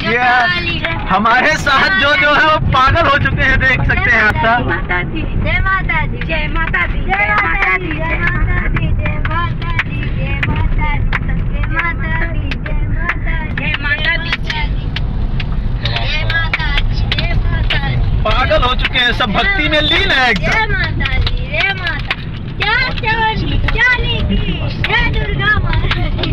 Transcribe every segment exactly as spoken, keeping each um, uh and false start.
ये हमारे साथ जो जो है वो पागल हो चुके हैं, देख सकते हैं आप। जय माता दी, जय माता दी, जय माता दी, जय माता दी, जय माता दी, जय माता दी, जय माता दी, जय माता दी, जय माता दी, जय माता दी, जय माता दी, जय माता दी। पागल हो चुके हैं, सब भक्ति में लीन है एकदम। जय माता दी, जय माता, जय चवनी, चाली की, जय दुर्गा माता दी,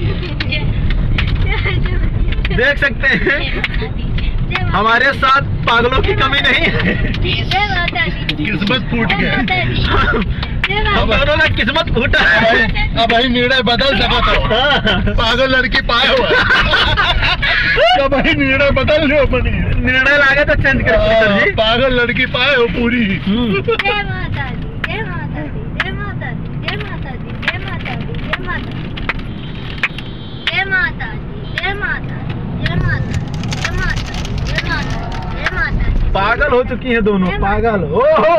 देख सकते हैं हमारे साथ पागलों की कमी नहीं है। किस्मत फूट गया, हम दोनों का किस्मत फूटा है। अब भाई निर्णय बदल सका तो पागल लड़की पाए हुआ तो भाई निर्णय बदल लो अपनी, निर्णय लागे तो चेंज कर सर जी। पागल लड़की पाए हो पूरी। जय माता दी, जय माता दी, जय माता दी, जय माता दी, जय माता दी, जय माता दी, जय माता दी, जय माता दी, जय माता, जय माता, जय माता, जय माता। पागल हो चुकी हैं दोनों, पागल। ओ हो,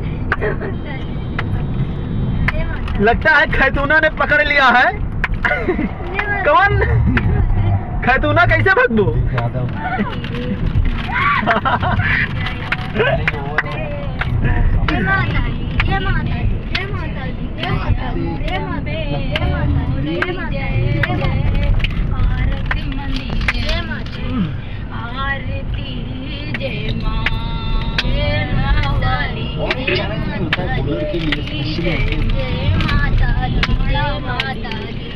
लगता है खैतूना ने पकड़ लिया है। कौन खैतूना, कैसे भाग दो? जय माता दी, जय माता दी, जय माता दी, जय माता दी, जय माता, जय माता, जय माता, आरती मंदिर, जय माता, आरती, जय माँ, जय माता दी, जय माता दी, जय माता दी, जय माता दी।